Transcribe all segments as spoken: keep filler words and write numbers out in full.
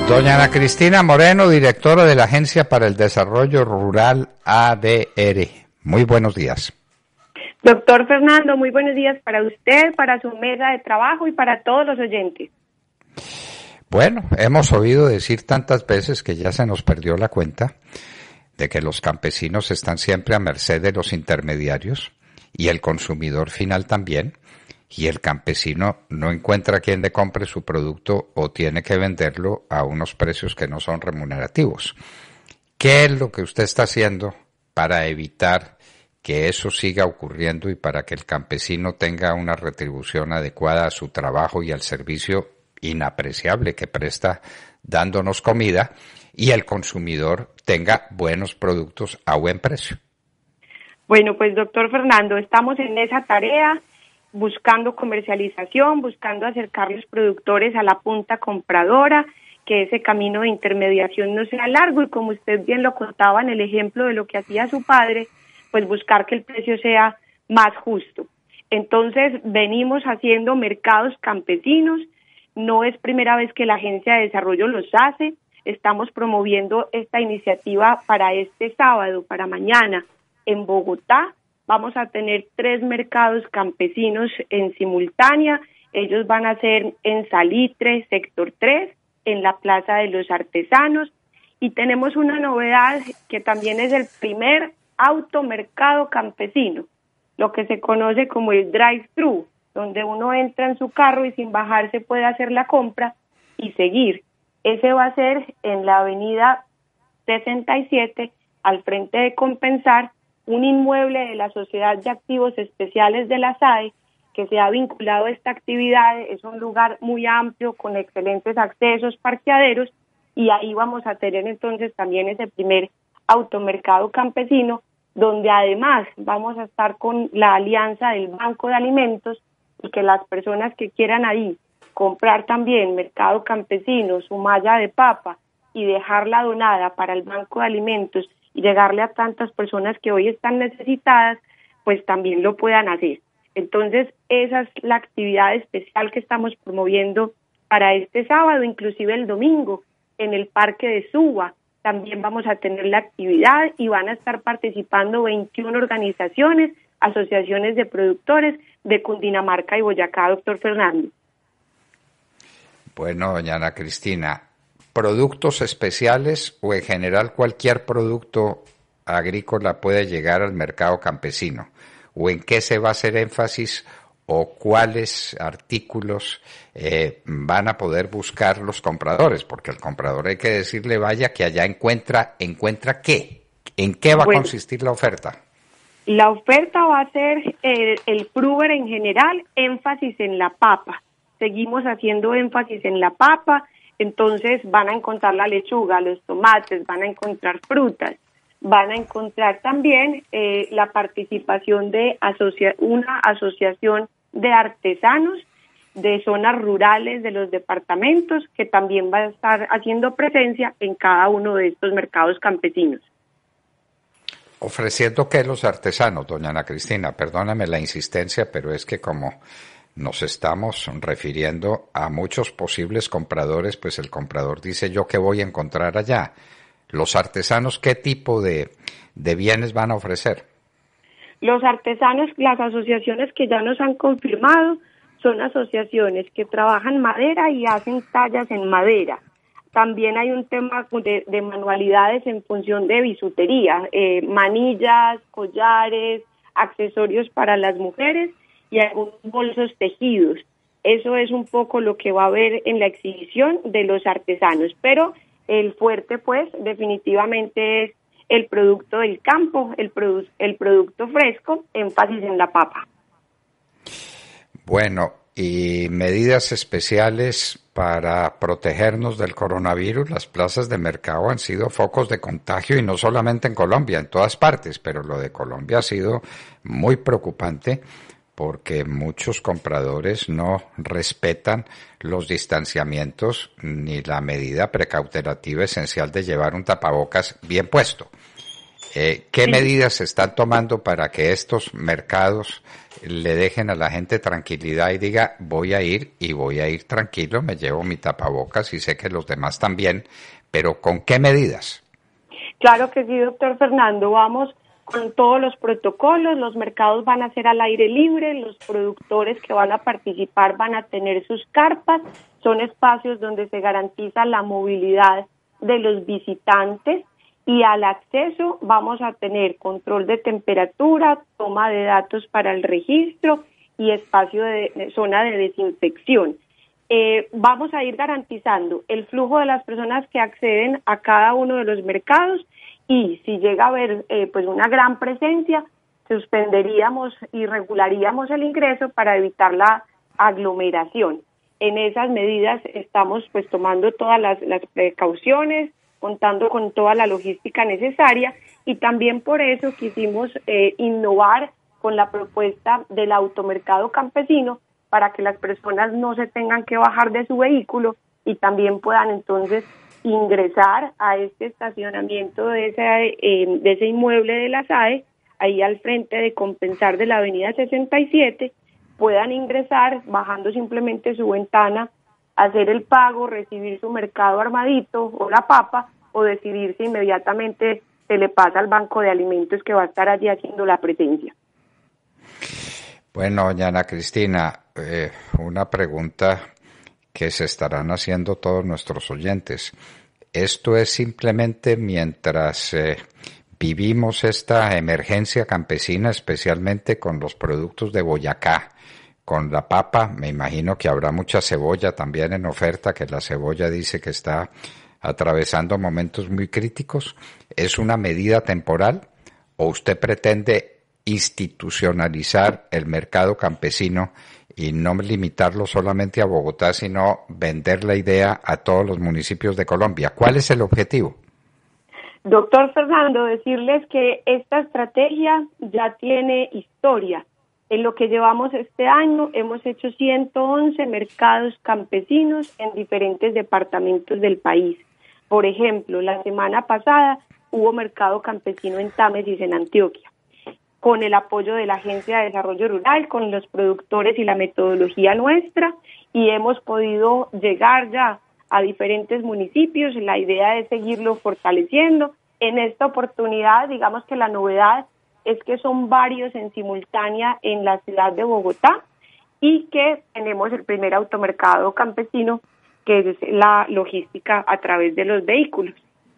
Doña Ana Cristina Moreno, directora de la Agencia para el Desarrollo Rural A D R. Muy buenos días. Doctor Fernando, muy buenos días para usted, para su mesa de trabajo y para todos los oyentes. Bueno, hemos oído decir tantas veces que ya se nos perdió la cuenta de que los campesinos están siempre a merced de los intermediarios y el consumidor final también, y el campesino no encuentra quien le compre su producto o tiene que venderlo a unos precios que no son remunerativos. ¿Qué es lo que usted está haciendo para evitar que eso siga ocurriendo y para que el campesino tenga una retribución adecuada a su trabajo y al servicio inapreciable que presta dándonos comida y el consumidor tenga buenos productos a buen precio? Bueno, pues doctor Fernando, estamos en esa tarea, buscando comercialización, buscando acercar los productores a la punta compradora, que ese camino de intermediación no sea largo y como usted bien lo contaba en el ejemplo de lo que hacía su padre, pues buscar que el precio sea más justo. Entonces venimos haciendo mercados campesinos, no es primera vez que la Agencia de Desarrollo los hace, estamos promoviendo esta iniciativa para este sábado, para mañana, en Bogotá. Vamos a tener tres mercados campesinos en simultánea. Ellos van a ser en Salitre, sector tres, en la Plaza de los Artesanos. Y tenemos una novedad que también es el primer automercado campesino, lo que se conoce como el drive-thru, donde uno entra en su carro y sin bajarse puede hacer la compra y seguir. Ese va a ser en la avenida sesenta y siete, al frente de Compensar, un inmueble de la Sociedad de Activos Especiales de la S A E que se ha vinculado a esta actividad. Es un lugar muy amplio con excelentes accesos, parqueaderos, y ahí vamos a tener entonces también ese primer automercado campesino, donde además vamos a estar con la alianza del Banco de Alimentos y que las personas que quieran ahí comprar también mercado campesino, su malla de papa y dejarla donada para el Banco de Alimentos y llegarle a tantas personas que hoy están necesitadas, pues también lo puedan hacer. Entonces, esa es la actividad especial que estamos promoviendo para este sábado, inclusive el domingo, en el Parque de Suba. También vamos a tener la actividad y van a estar participando veintiuna organizaciones, asociaciones de productores de Cundinamarca y Boyacá, doctor Fernando. Bueno, doña Ana Cristina, ¿productos especiales o en general cualquier producto agrícola puede llegar al mercado campesino? ¿O en qué se va a hacer énfasis o cuáles artículos eh, van a poder buscar los compradores? Porque el comprador hay que decirle, vaya, que allá encuentra, ¿encuentra qué? ¿En qué va bueno, a consistir la oferta? La oferta va a ser el, el Pruber en general, énfasis en la papa. Seguimos haciendo énfasis en la papa. Entonces van a encontrar la lechuga, los tomates, van a encontrar frutas, van a encontrar también eh, la participación de asocia- una asociación de artesanos de zonas rurales de los departamentos que también va a estar haciendo presencia en cada uno de estos mercados campesinos. ¿Ofreciendo qué los artesanos, doña Ana Cristina? Perdóname la insistencia, pero es que como nos estamos refiriendo a muchos posibles compradores, pues el comprador dice, ¿yo qué voy a encontrar allá? Los artesanos, ¿qué tipo de, de bienes van a ofrecer? Los artesanos, las asociaciones que ya nos han confirmado, son asociaciones que trabajan madera y hacen tallas en madera. También hay un tema de, de manualidades en función de bisutería, eh, manillas, collares, accesorios para las mujeres y algunos bolsos tejidos. Eso es un poco lo que va a haber en la exhibición de los artesanos, pero el fuerte pues definitivamente es el producto del campo, el, produ- el producto fresco, énfasis en la papa. Bueno, y medidas especiales para protegernos del coronavirus. Las plazas de mercado han sido focos de contagio y no solamente en Colombia, en todas partes, pero lo de Colombia ha sido muy preocupante porque muchos compradores no respetan los distanciamientos ni la medida precautelativa esencial de llevar un tapabocas bien puesto. Eh, ¿Qué Sí. medidas se están tomando para que estos mercados le dejen a la gente tranquilidad y diga, voy a ir y voy a ir tranquilo, me llevo mi tapabocas y sé que los demás también, pero ¿con qué medidas? Claro que sí, doctor Fernando, vamos con todos los protocolos, los mercados van a ser al aire libre, los productores que van a participar van a tener sus carpas, son espacios donde se garantiza la movilidad de los visitantes y al acceso vamos a tener control de temperatura, toma de datos para el registro y espacio de, de zona de desinfección. Eh, vamos a ir garantizando el flujo de las personas que acceden a cada uno de los mercados y si llega a haber eh, pues una gran presencia, suspenderíamos y regularíamos el ingreso para evitar la aglomeración. En esas medidas estamos pues tomando todas las, las precauciones, contando con toda la logística necesaria y también por eso quisimos eh, innovar con la propuesta del automercado campesino para que las personas no se tengan que bajar de su vehículo y también puedan entonces ingresar a este estacionamiento de ese, eh, de ese inmueble de la S A E, ahí al frente de Compensar de la avenida sesenta y siete, puedan ingresar bajando simplemente su ventana, hacer el pago, recibir su mercado armadito o la papa o decidirse inmediatamente se le pasa al banco de alimentos que va a estar allí haciendo la presencia. Bueno, doña Ana Cristina, eh, una pregunta que se estarán haciendo todos nuestros oyentes. ¿Esto es simplemente mientras eh, vivimos esta emergencia campesina, especialmente con los productos de Boyacá, con la papa? Me imagino que habrá mucha cebolla también en oferta, que la cebolla dice que está atravesando momentos muy críticos. ¿Es una medida temporal o usted pretende institucionalizar el mercado campesino y no limitarlo solamente a Bogotá, sino vender la idea a todos los municipios de Colombia? ¿Cuál es el objetivo? Doctor Fernando, decirles que esta estrategia ya tiene historia. En lo que llevamos este año hemos hecho ciento once mercados campesinos en diferentes departamentos del país. Por ejemplo, la semana pasada hubo mercado campesino en Támesis, en Antioquia, con el apoyo de la Agencia de Desarrollo Rural, con los productores y la metodología nuestra, y hemos podido llegar ya a diferentes municipios. La idea es seguirlo fortaleciendo. En esta oportunidad, digamos que la novedad es que son varios en simultánea en la ciudad de Bogotá y que tenemos el primer automercado campesino, que es la logística a través de los vehículos.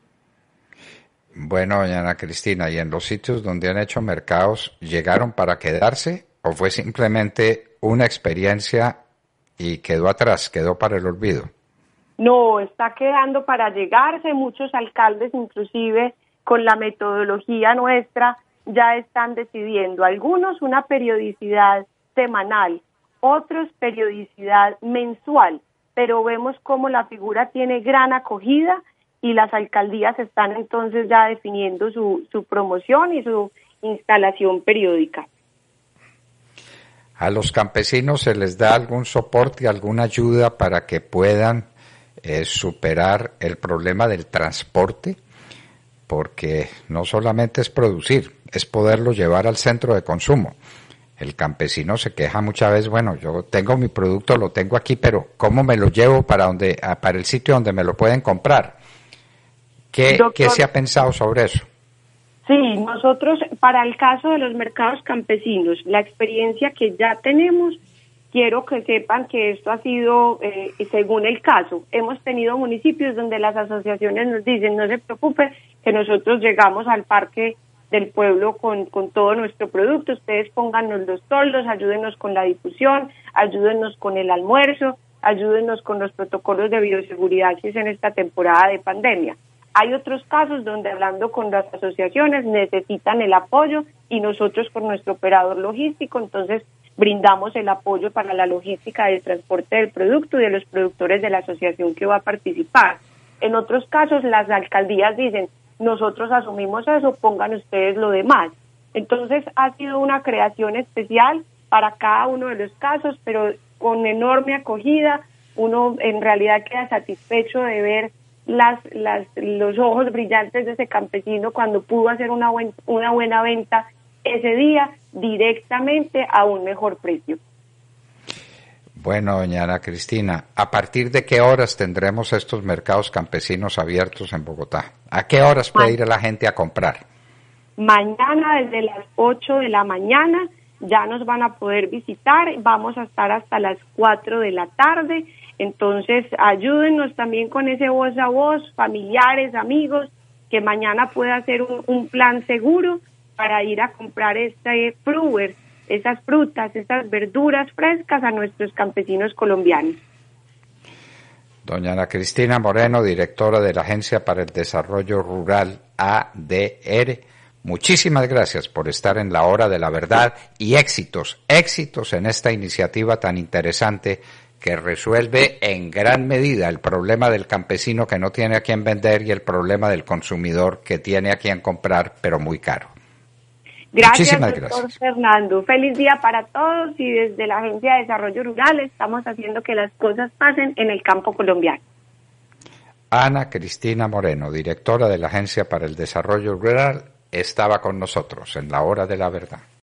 Bueno, doña Ana Cristina, ¿y en los sitios donde han hecho mercados llegaron para quedarse o fue simplemente una experiencia y quedó atrás, quedó para el olvido? No, está quedando para llegarse. Muchos alcaldes, inclusive con la metodología nuestra, ya están decidiendo. Algunos una periodicidad semanal, otros periodicidad mensual, pero vemos cómo la figura tiene gran acogida y las alcaldías están entonces ya definiendo su, su promoción y su instalación periódica. ¿A los campesinos se les da algún soporte, alguna ayuda para que puedan eh, superar el problema del transporte? Porque no solamente es producir, es poderlo llevar al centro de consumo. El campesino se queja muchas veces, bueno, yo tengo mi producto, lo tengo aquí, pero ¿cómo me lo llevo para donde, para el sitio donde me lo pueden comprar? ¿Qué, Doctor, ¿qué se ha pensado sobre eso? Sí, nosotros, para el caso de los mercados campesinos, la experiencia que ya tenemos, quiero que sepan que esto ha sido eh, según el caso. Hemos tenido municipios donde las asociaciones nos dicen, no se preocupe, que nosotros llegamos al parque del pueblo con, con todo nuestro producto, ustedes pónganos los toldos, ayúdenos con la difusión, ayúdenos con el almuerzo, ayúdenos con los protocolos de bioseguridad si es en esta temporada de pandemia. Hay otros casos donde, hablando con las asociaciones, necesitan el apoyo y nosotros con nuestro operador logístico, entonces brindamos el apoyo para la logística del transporte del producto y de los productores de la asociación que va a participar. En otros casos, las alcaldías dicen, nosotros asumimos eso, pongan ustedes lo demás. Entonces, ha sido una creación especial para cada uno de los casos, pero con enorme acogida. Uno en realidad queda satisfecho de ver las, las, los ojos brillantes de ese campesino cuando pudo hacer una, buen, una buena venta ese día directamente a un mejor precio. Bueno, doña Ana Cristina, ¿a partir de qué horas tendremos estos mercados campesinos abiertos en Bogotá? ¿A qué horas puede ir la gente a comprar? Mañana desde las ocho de la mañana ya nos van a poder visitar, vamos a estar hasta las cuatro de la tarde, entonces ayúdennos también con ese voz a voz, familiares, amigos, que mañana pueda hacer un, un plan seguro para ir a comprar este fruver, esas frutas, esas verduras frescas a nuestros campesinos colombianos. Doña Ana Cristina Moreno, directora de la Agencia para el Desarrollo Rural A D R, muchísimas gracias por estar en la hora de la verdad y éxitos, éxitos en esta iniciativa tan interesante que resuelve en gran medida el problema del campesino que no tiene a quién vender y el problema del consumidor que tiene a quién comprar, pero muy caro. Gracias, Muchísimas doctor gracias. Fernando. Feliz día para todos y desde la Agencia de Desarrollo Rural estamos haciendo que las cosas pasen en el campo colombiano. Ana Cristina Moreno, directora de la Agencia para el Desarrollo Rural, estaba con nosotros en la hora de la verdad.